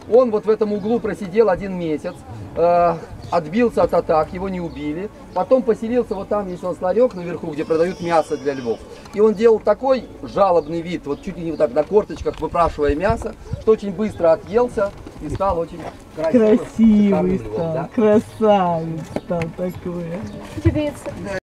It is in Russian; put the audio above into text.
Он вот в этом углу просидел 1 месяц, отбился от атак, его не убили. Потом поселился вот там, есть ларек наверху, где продают мясо для львов. И он делал такой жалобный вид, вот чуть ли не вот так на корточках, выпрашивая мясо, что очень быстро отъелся и стал очень красивый стал, да? Красавец стал такой. Тебе